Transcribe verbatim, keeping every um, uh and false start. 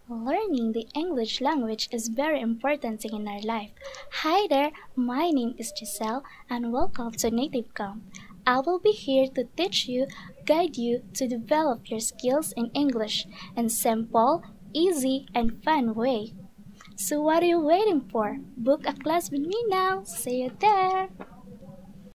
Learning the English language is very important thing in our life. Hi there, my name is Giselle and welcome to Native Camp. I will be here to teach you, guide you to develop your skills in English in simple, easy, and fun way. So what are you waiting for? Book a class with me now. See you there!